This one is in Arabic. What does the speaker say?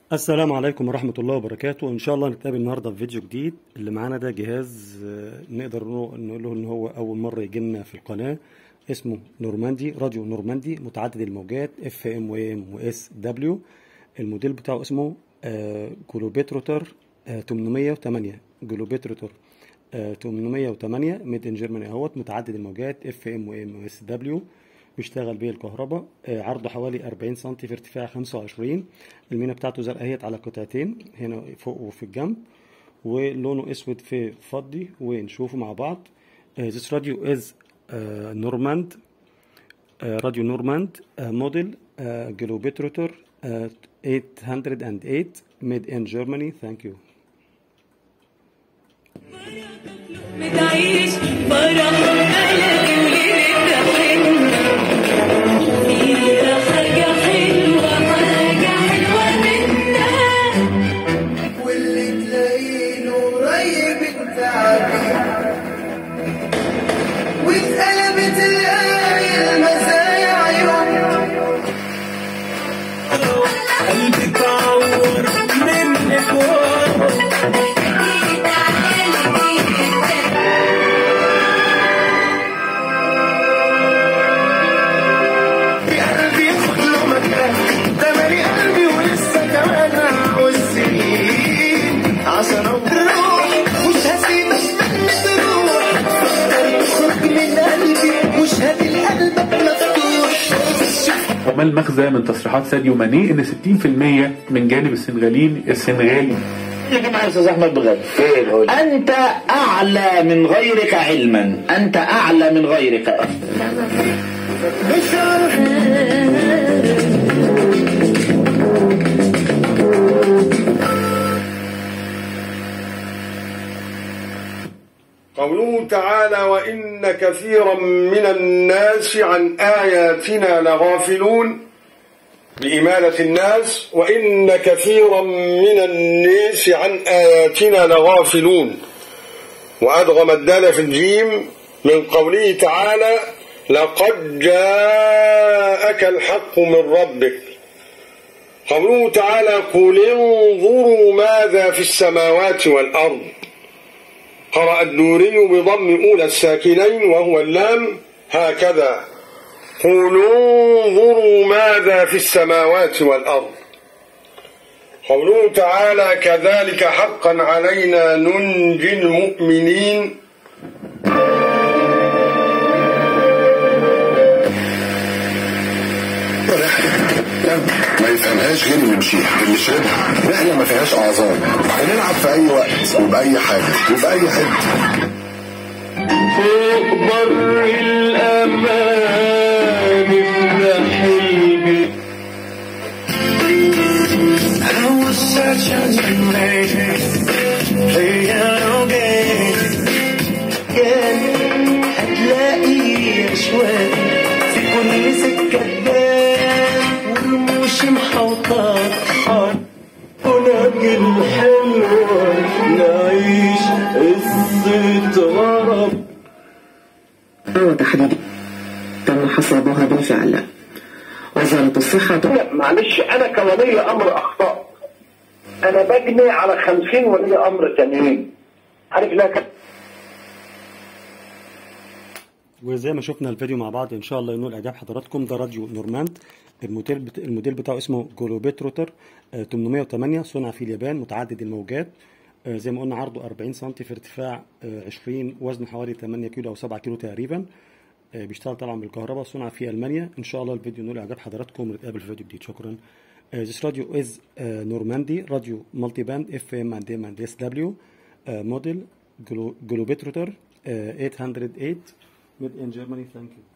السلام عليكم ورحمة الله وبركاته. إن شاء الله نتقابل النهاردة في فيديو جديد. اللي معانا ده جهاز نقدر نقول له إن هو أول مرة يجي لنا في القناة. اسمه نورماندي، راديو نورماندي متعدد الموجات FM وام واس دبليو. الموديل بتاعه اسمه جلوبيتروتر 808. جلوبيتروتر 808 ميد ان جيرماني اهوت، متعدد الموجات FM وام واس دبليو. بيشتغل بيه الكهرباء. عرضه حوالي 40 سم في ارتفاع 25. المينا بتاعته زرقاية على قطعتين هنا فوق وفي الجنب، ولونه اسود في فضي. ونشوفه مع بعض. This radio is Normand راديو نورماند موديل جلوبيتروتر 808 made in Germany. Thank you. بتعيش فرح بلدي فيها حاجة حلوة، حاجة حلوة منها، واللي تلاقيه قريب التعبير، واتقلبت الآية المزايا عيون، قلبي تعور منك وما المغزى من تصريحات ساديو ماني ان 60% من جانب السنغالي يا جماعه يا استاذ احمد بجد، انت اعلى من غيرك علما، انت اعلى من غيرك. قوله تعالى: وإن كثيرا من الناس عن آياتنا لغافلون، بإمالة الناس، وإن كثيرا من الناس عن آياتنا لغافلون، وأدغم الدال في الجيم من قوله تعالى: لقد جاءك الحق من ربك. قوله تعالى: قل انظروا ماذا في السماوات والأرض. قرأ الدوري بضم أولى الساكنين وهو اللام هكذا: قولوا انظروا ماذا في السماوات والأرض. قوله تعالى: كذلك حقا علينا ننجي المؤمنين. ما يفهمهاش غير اللي مشيها اللي شربها. رحله ما فيهاش اعذار، هنلعب في اي وقت وباي حاجه وفي اي حته. فوق بر الامان بحلمي. I was such a young lady playing again. هتلاقي اشواق في كل سكه ورموش محوطات حار، ونجي الحلوة نعيش قصة غرب. تحديدا تم حصادها بالفعل. وزارة الصحة معلش أنا كولي أمر أخطأ، أنا بجني على 50 ولي أمر تانيين، عارف لك. وزي ما شفنا الفيديو مع بعض ان شاء الله ينول اعجاب حضراتكم. ده راديو نورماند، الموديل بتاعه اسمه جلوبيتروتر 808، صنع في اليابان، متعدد الموجات. زي ما قلنا عرضه 40 سم في ارتفاع 20، وزنه حوالي 8 كيلو او 7 كيلو تقريبا. بيشتغل طبعا بالكهرباء، صنع في المانيا. ان شاء الله الفيديو ينول اعجاب حضراتكم، ونتقابل في فيديو جديد. شكرا. This radio is Normandy radio multiband FM and M and SW model Globetrotter 808 made in Germany. Thank you.